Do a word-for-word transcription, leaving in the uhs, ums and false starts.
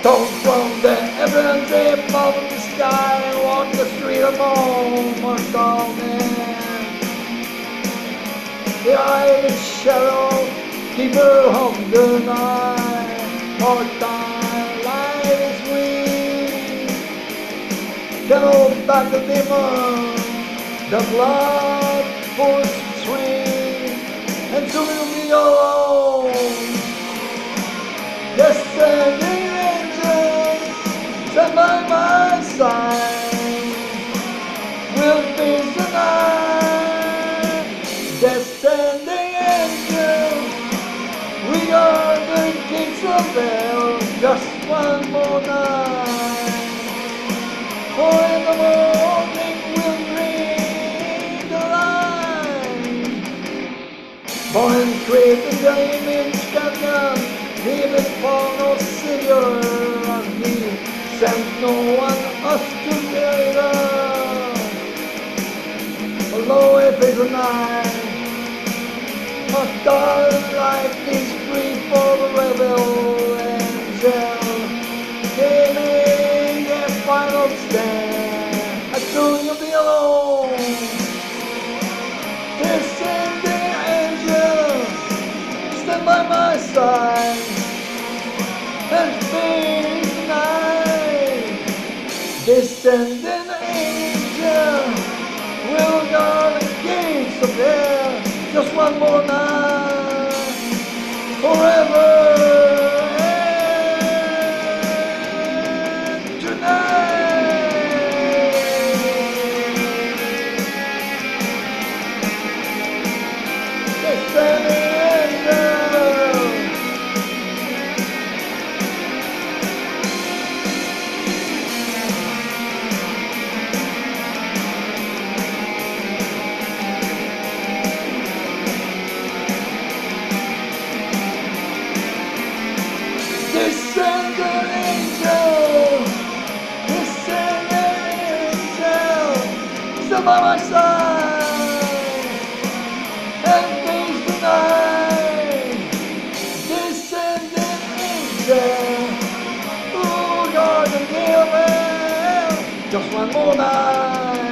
Come from the heaven, drip of the sky, walk the street of home, or darkness. The Irish shadow, keeper of the night, our twilight is weak. Can hold back the demon, the blood force swing, and soon you'll be alone. Descending angels, stand by my side, will face the night. Descending angels, we are the kings of hell, just one more night. For in the morning we'll bring the light. Born and created in the image of God, even for no Savior of me, sent no one us to deliver. Although if it's a night, a dark life is free for the rebel angel. They make their final stand, and soon you'll be alone. Descending angel, stand by my side and face the night. Descending angel will guard the gates of hell, just one more night, forever and tonight. Descending Descending angel, descending angel, stand by my side and face the night. Descending angel, oh God, and heal me, just one more night.